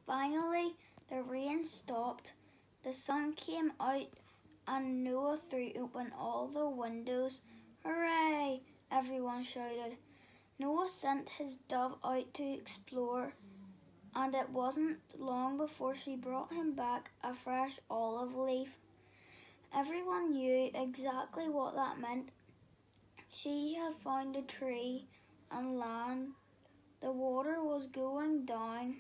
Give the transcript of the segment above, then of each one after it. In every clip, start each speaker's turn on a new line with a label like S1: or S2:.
S1: Finally, the rain stopped, the sun came out, and Noah threw open all the windows. Hooray! Everyone shouted. Noah sent his dove out to explore, and it wasn't long before she brought him back a fresh olive leaf. Everyone knew exactly what that meant. She had found a tree and land. The water was going down.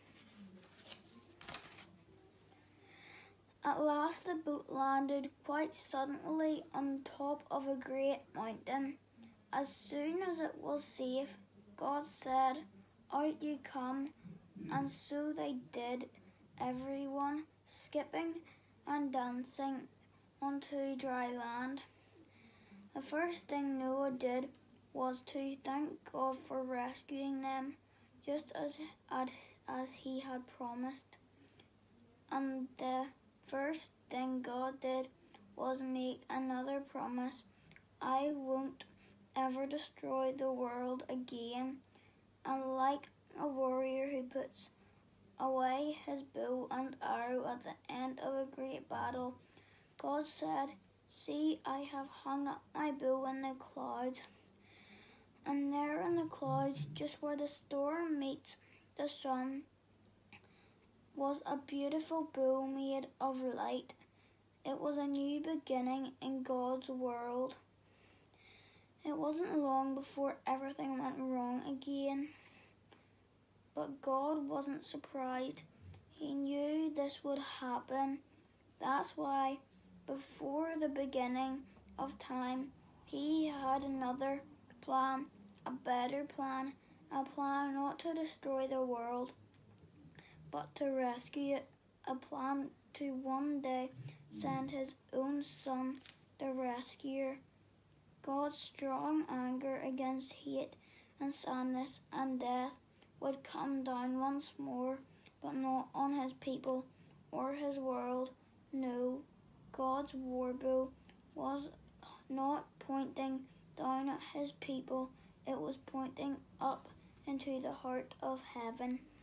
S1: At last the boat landed quite suddenly on top of a great mountain. As soon as it was safe, God said, "Out you come," and so they did, everyone skipping and dancing onto dry land. The first thing Noah did was to thank God for rescuing them, just as he had promised. And the first thing God did was make another promise: "I won't ever destroy the world again." And like a warrior who puts away his bow and arrow at the end of a great battle, God said, "See, I have hung up my bow in the clouds." And there in the clouds, just where the storm meets the sun, was a beautiful bow made of light. It was a new beginning in God's world. It wasn't long before everything went wrong again. But God wasn't surprised. He knew this would happen. That's why, before the beginning of time, He had another plan, a better plan, a plan not to destroy the world, but to rescue it, a plan to one day send His own Son, the rescuer. God's strong anger against hate and sadness and death would come down once more, but not on His people or His world. No, God's war bow was not pointing down at His people, it was pointing up into the heart of heaven.